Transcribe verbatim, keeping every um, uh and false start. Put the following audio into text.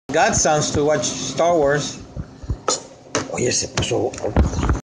Got sounds to watch Star Wars. Oye, se puso